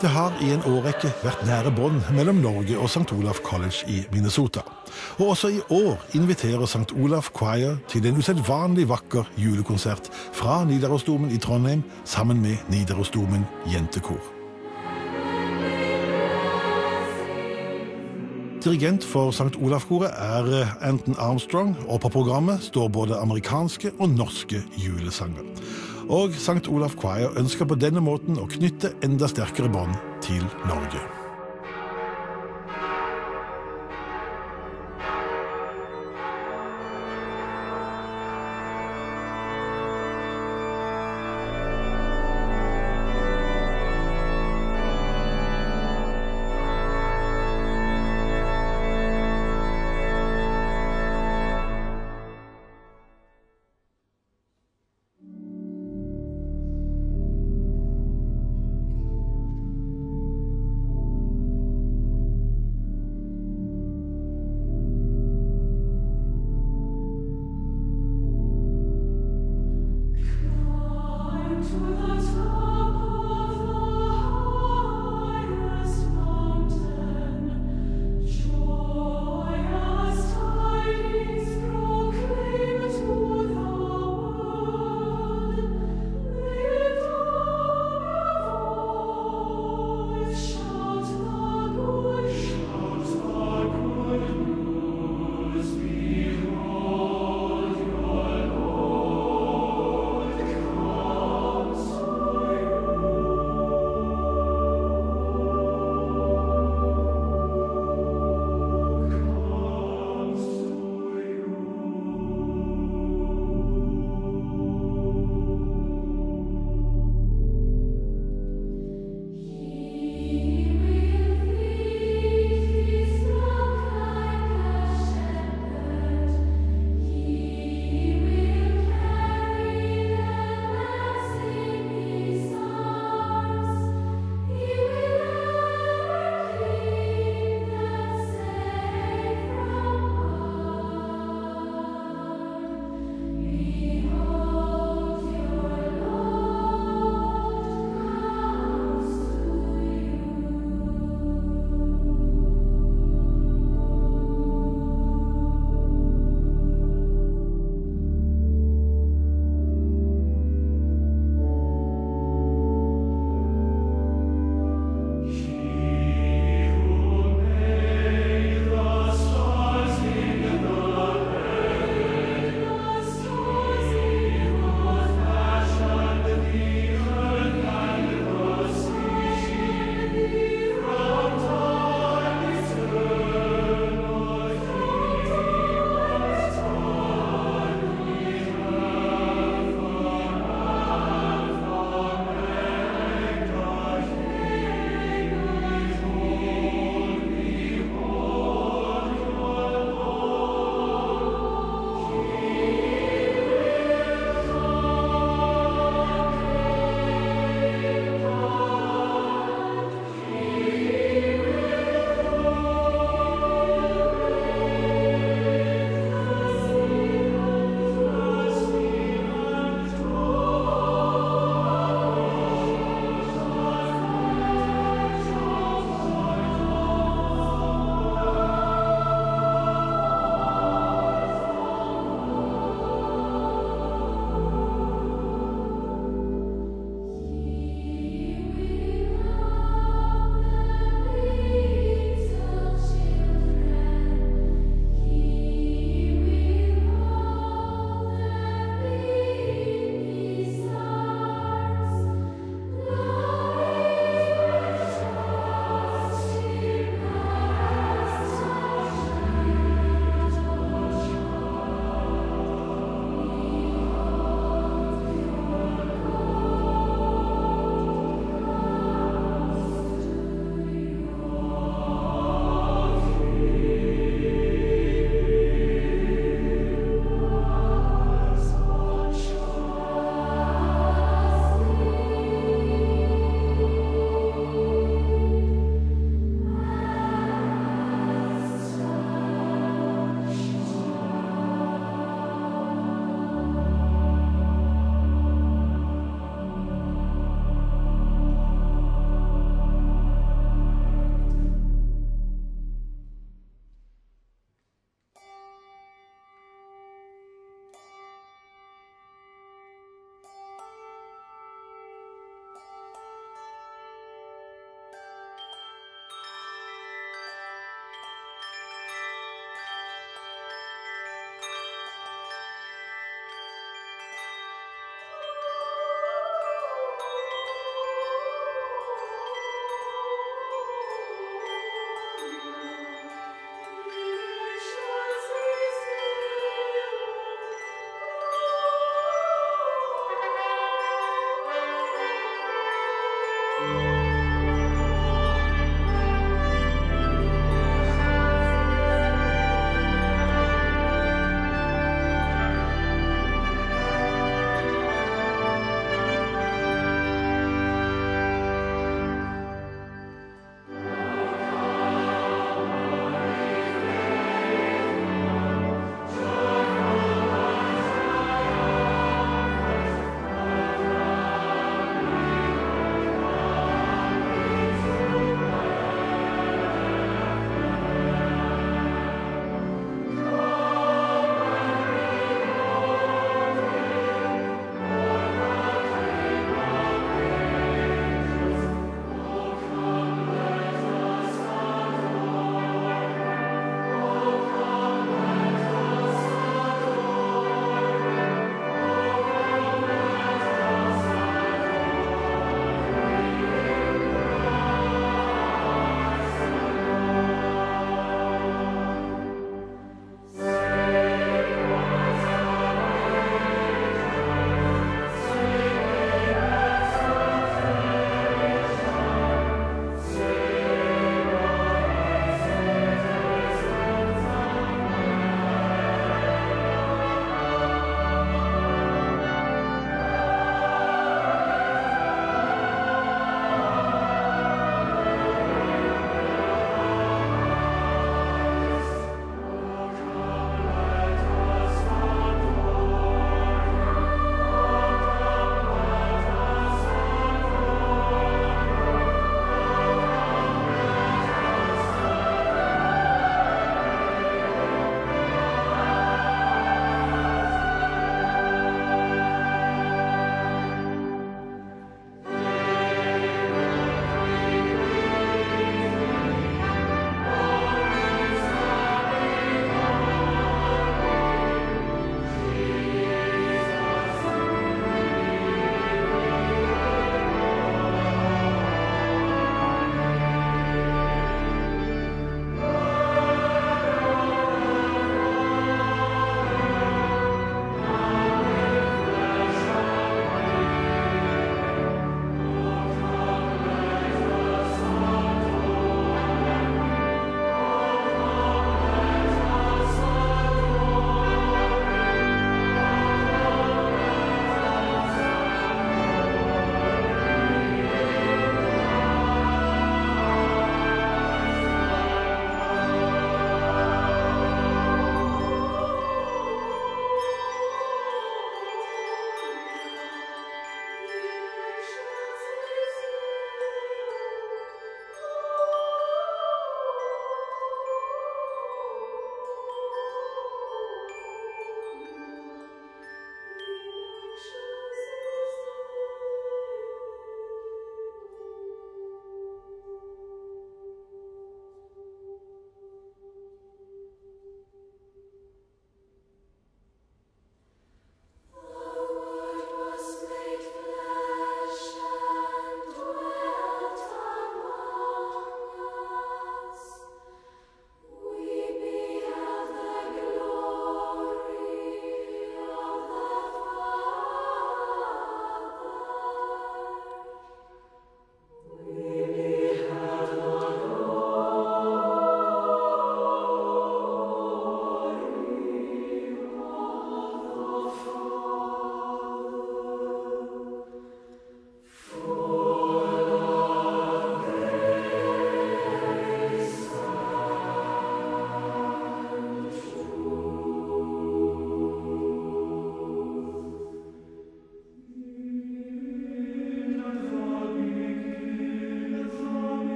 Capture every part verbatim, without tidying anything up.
Det har i en årrekke vært nære bånd mellom Norge og Sankt Olaf College i Minnesota. Og også i år inviterer Sankt Olaf Choir til en usedvanlig vakker julekonsert fra Nidarosdomen i Trondheim sammen med Nidarosdomen Jentekor. Dirigent for Sankt Olaf-koret er Anton Armstrong, og på programmet står både amerikanske og norske julesanger. Og Sankt Olaf Choir ønsker på denne måten å knytte enda sterkere bånd til Norge.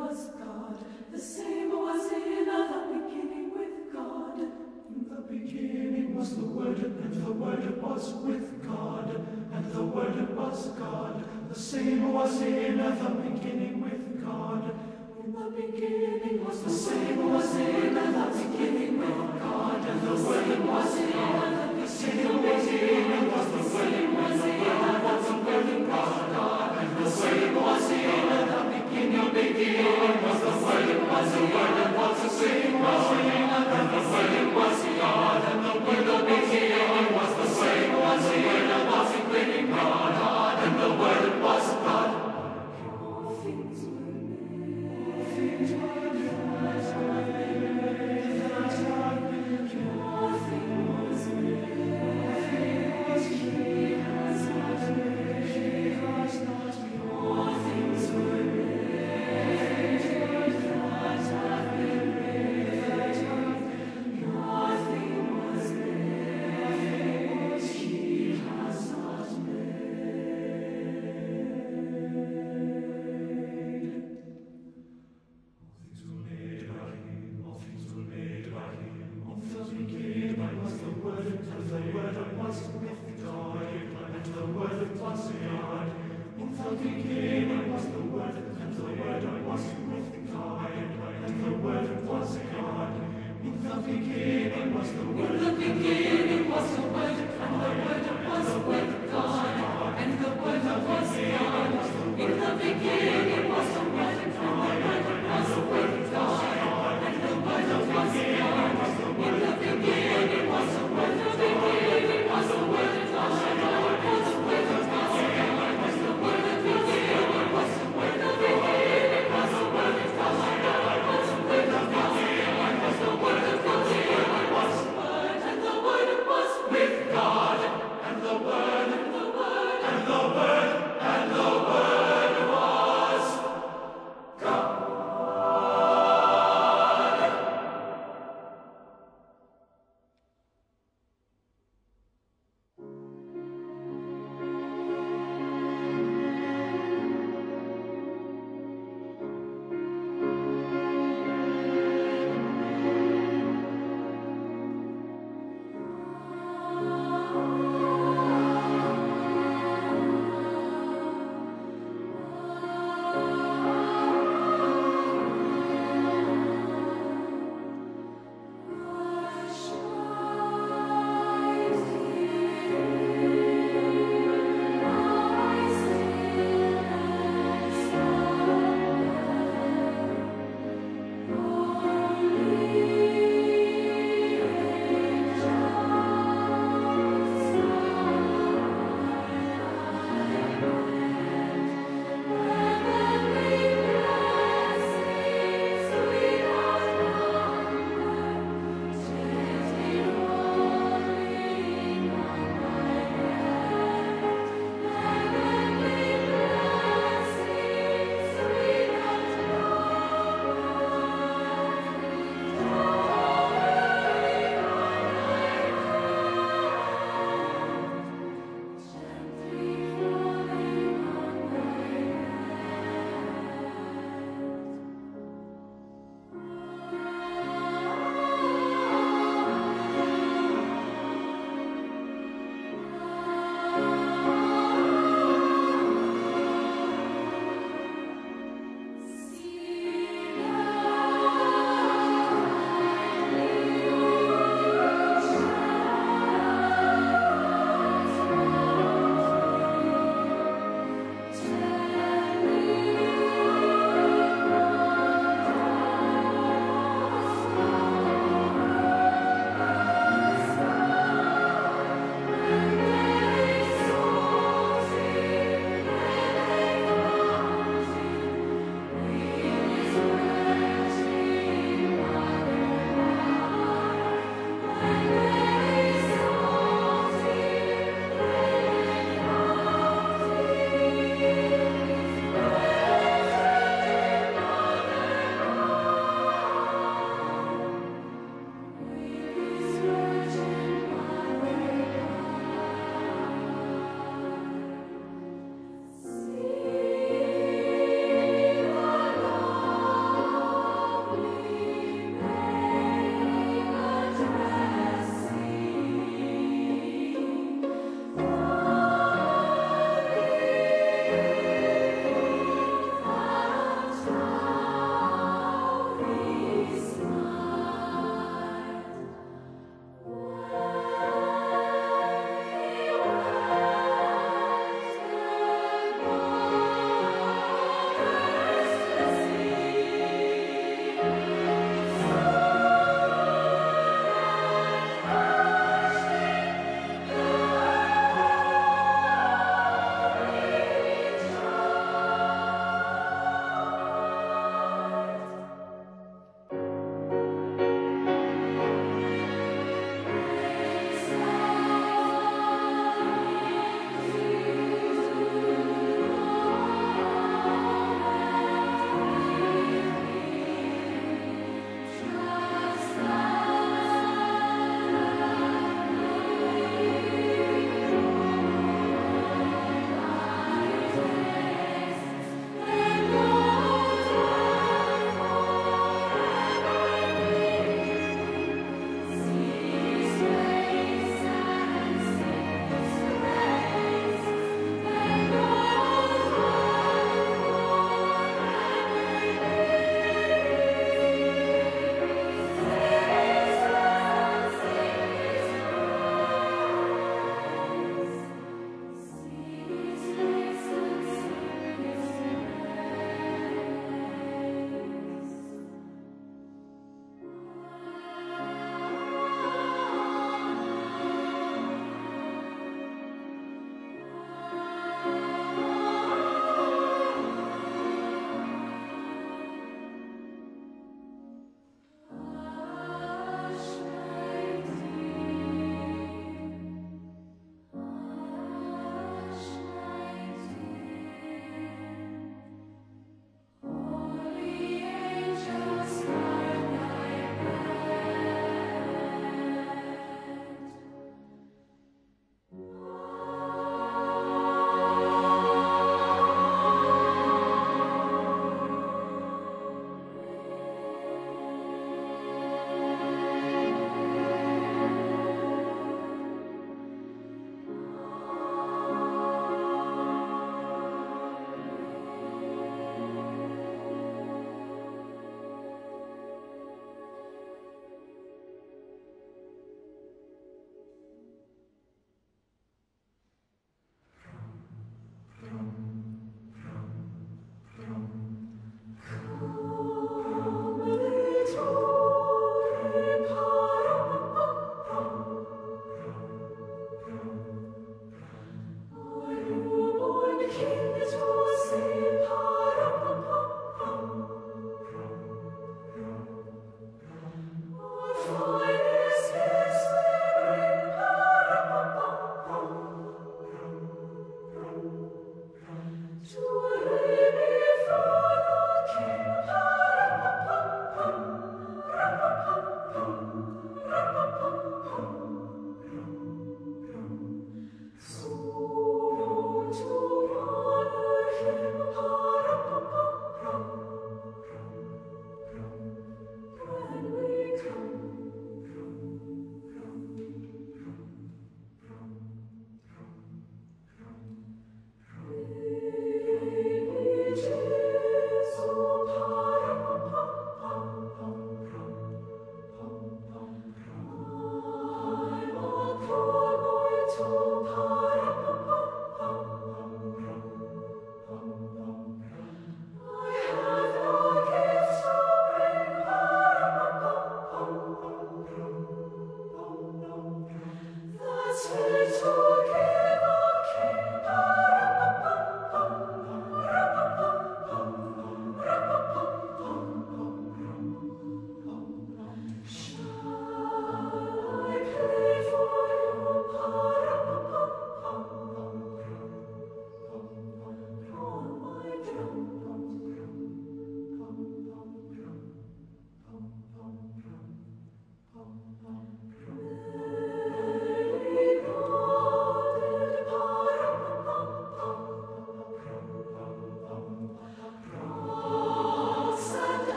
was God. The same was in the beginning with God. In the beginning was the Word, and the Word was with God, and the Word was God. The same was in the beginning with God. In the beginning was the same was in the beginning with God, and the Word was in the same was in was the Word was in the Word was God, and the same was in the beginning. Beginning was the Word was the Word was the same was in and the Word was God, and the Word the beginning was the same was in and was with God, and the Word was God. All things were made. All things were made. Nothing was made. He has not made. He has not made. All things were made. That have been made. That have been. Nothing was made. He has not made. All things were made by Him. All things were made by Him. In the beginning was the Word, and the Word was with God, and the Word was God. In the beginning was the Word, and the Word was with God, and the Word was God. In the beginning was the Word. In the beginning was the Word, and the Word was with God, and the Word was God. In the beginning was the Word, and the Word was with God, and the Word was God. In the beginning was the Word, the beginning was the Word, and the Word was with God. And the Word, the beginning was the Word, the beginning was the Word, and the Word was with God. And the Word, the beginning was the Word, and the Word was with God. And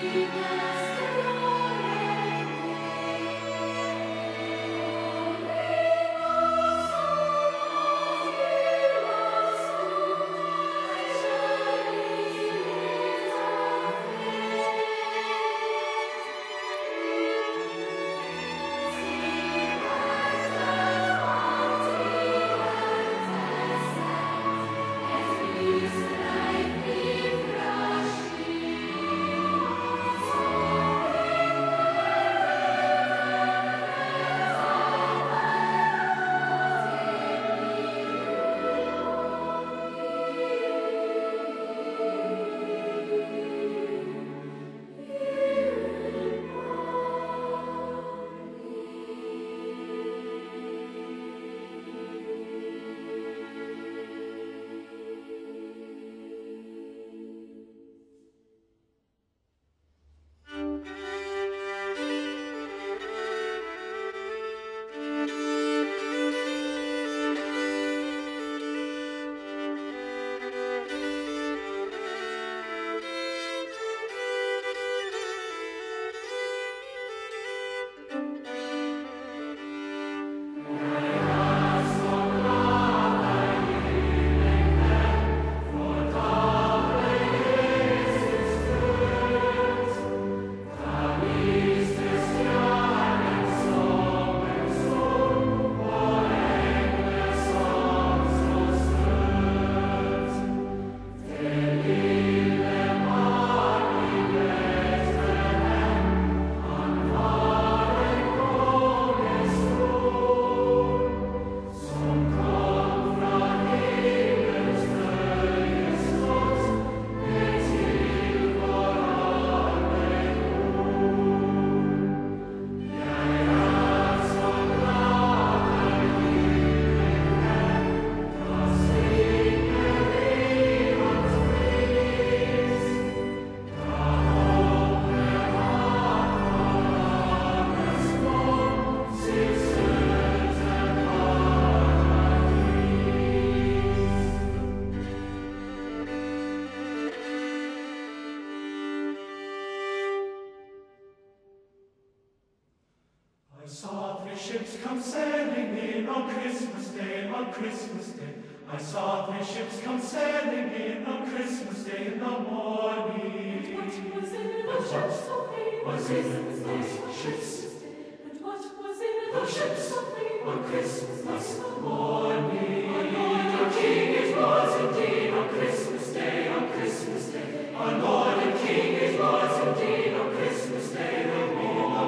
ships come sailing in on Christmas Day, on Christmas Day. I saw three ships come sailing in on Christmas Day in the morning. And what was in those ships so brave on Christmas Day, on Christmas Day? And what was in those ships so brave on Christmas Day in the morning? Our Lord and King it was indeed on Christmas Day, on Christmas Day. Our Lord and King it was indeed on Christmas Day in the morning.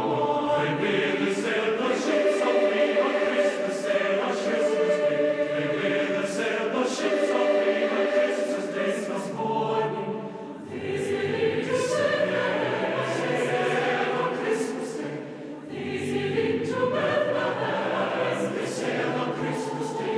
They will sail the ships so brave on Christmas Day, on Christmas Day. They will sail the ships so brave on Christmas Day this morning. These will to sail on Christmas Day. These will to Bethlehem. They sail on Christmas Day.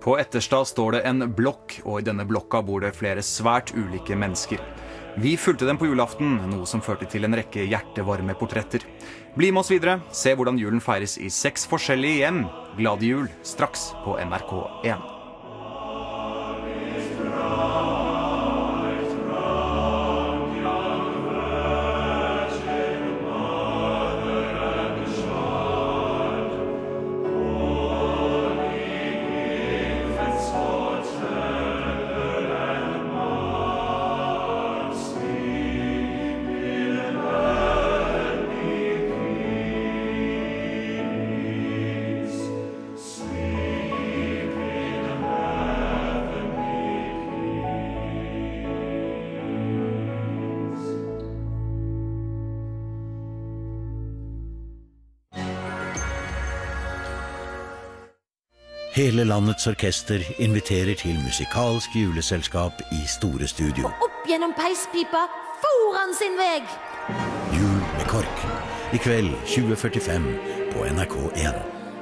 På Etterstad står det en blokk, og i denne blokka bor det flere svært ulike mennesker. Vi fulgte dem på julaften, noe som førte til en rekke hjertevarme portretter. Bli med oss videre, se hvordan julen feires i seks forskjellige hjem. Glade jul, straks på N R K en. Hele landets orkester inviterer til musikalsk juleselskap i store studio. Og opp gjennom peispipa, foran sin veg! Jul med KORK. I kveld tjue førtifem på N R K en.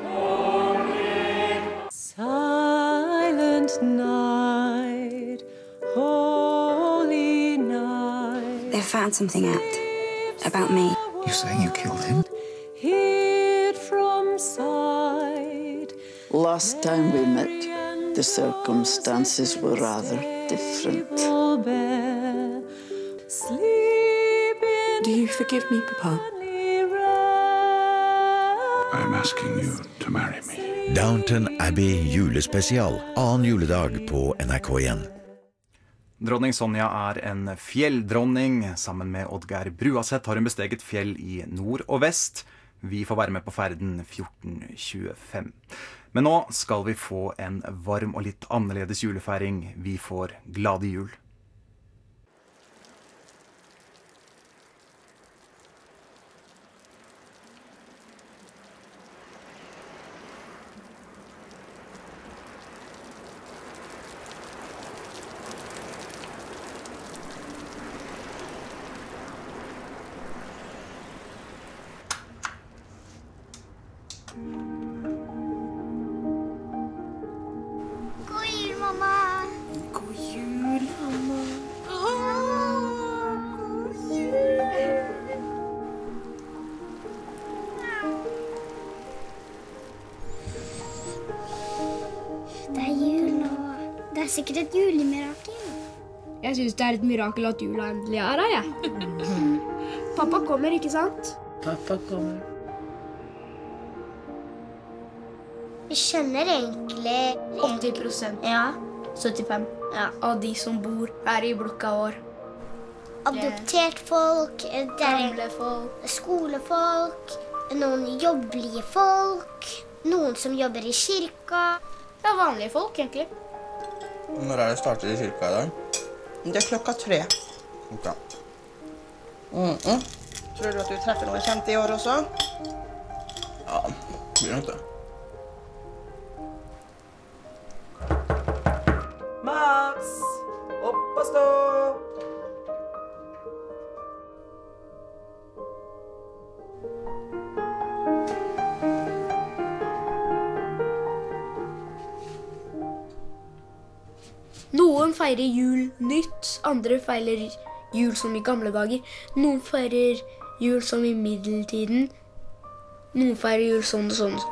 Silent night, holy night. They found something out about me. You're saying you killed him? Hid from sight. Last time we met, the circumstances were rather different. Do you forgive me, Papa? I'm asking you to marry me. Downton Abbey julespesial, annen juledag på N R K en. Dronning Sonja er en fjelldronning. Sammen med Oddgeir Bruaseth har hun besteget fjell i nord og vest. Vi får være med på ferden fjorten tjuefem. Men nå skal vi få en varm og litt annerledes julefeiring. Vi får glade jul. Det er sikkert et julemirakel. Jeg synes det er et mirakel at jula endelig er her, jeg. Pappa kommer, ikke sant? Pappa kommer. Vi kjenner egentlig åtti prosent. Ja, syttifem. Ja, av de som bor her i blokka vår. Adoptert folk, gamle folk, skolefolk, noen jobbelige folk, noen som jobber i kirka. Det er vanlige folk, egentlig. Når er det startet i kirka i dag? Det er klokka tre. Ok. Mm -mm. Tror du at du treffer noen kjente i år også? Ja, blir nok det. Mats, opp og stå! Noen feirer jul nytt, andre feirer jul som i gamle dager. Noen feirer jul som i middeltiden. Noen feirer jul sånn og sånn.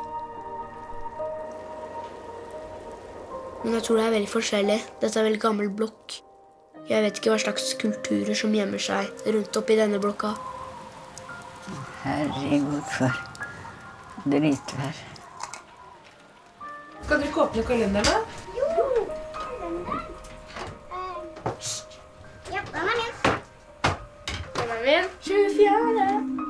Men jeg tror det er veldig forskjellig. Dette er en veldig gammel blokk. Jeg vet ikke hva slags kulturer som gjemmer seg rundt opp i denne blokka. Herregud, for dritvær. Skal dere ikke åpne kalenderne? Ja, den er min. Den er min. tjuefjerde.